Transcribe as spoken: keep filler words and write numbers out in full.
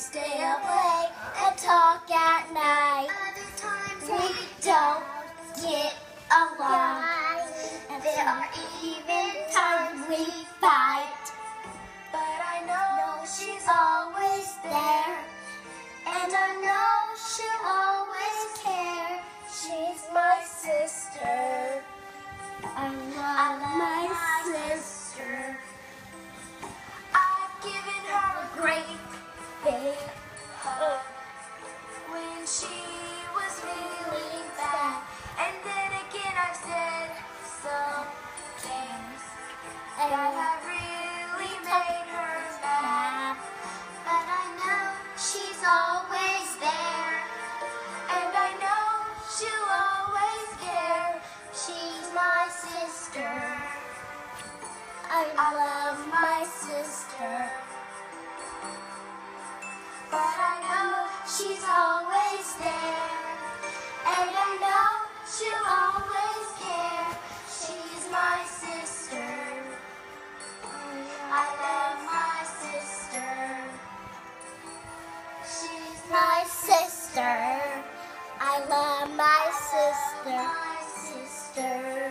stay up late and talk at night. Other times We don't get along, and there are even times we fight. But I know She's always there, and I know she'll always care. She's my sister. I love my sister. I've given her a Great big hug when she was feeling bad. And then again I've said some things that have really made her mad. but I know she's always there. And I know she'll always care. She's my sister. I love my sister. But I know She's always there, and I know she'll always care. She's my sister. I love my sister. She's my sister. I love my sister. My sister.